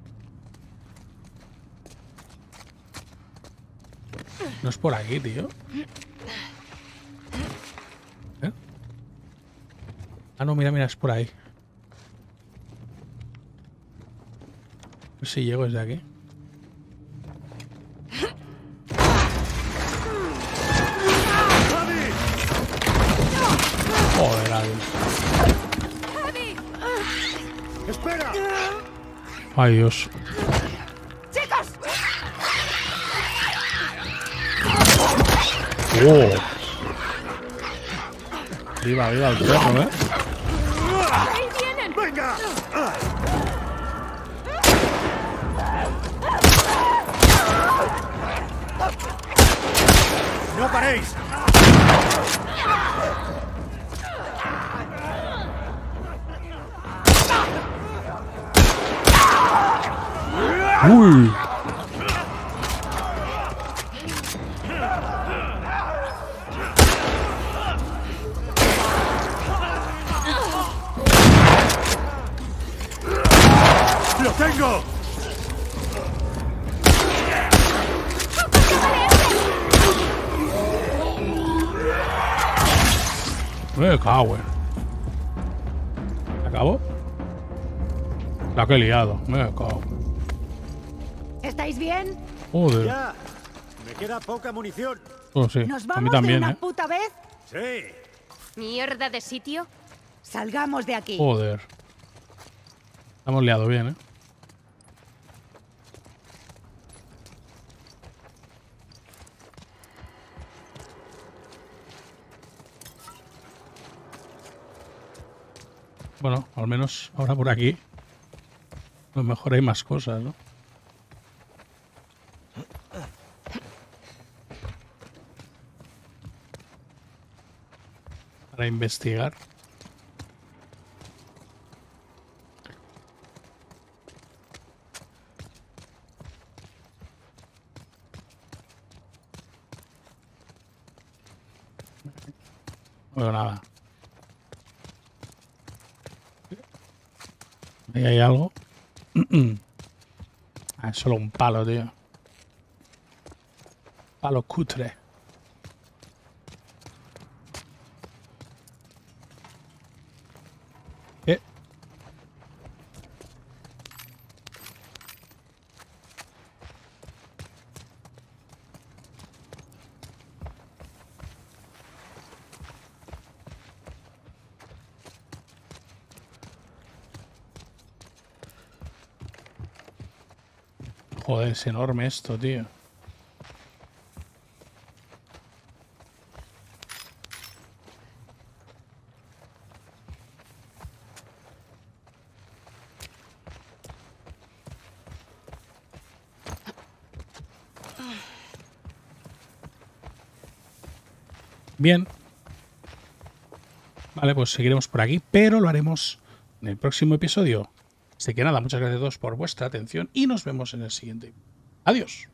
No es por aquí, tío. ¿Eh? Ah, no, mira, es por ahí. A ver si llego desde aquí. Joder, Adi. ¡Espera! Ay, Dios. ¡Chicos! Viva el perro, ¿eh? ¡Ahí vienen! ¡Venga! ¡No paréis! Uy. ¡Lo tengo! Me cago en. ¿Acabó? La que he liado. Me cago. ¿Estáis bien? Joder. Ya. Me queda poca munición. Oh, sí. ¿Nos A vamos mí también, de una ¿eh? puta vez? Sí. ¿Mierda de sitio? Salgamos de aquí. Joder. Hemos liado bien, ¿eh? Bueno, al menos ahora por aquí a lo mejor hay más cosas, ¿no? Para investigar. No veo nada. Ahí hay algo. Ah, es solo un palo, tío. Palo cutre. Joder, es enorme esto, tío. Bien. Vale, pues seguiremos por aquí, pero lo haremos en el próximo episodio. Así que nada, muchas gracias a todos por vuestra atención y nos vemos en el siguiente. Adiós.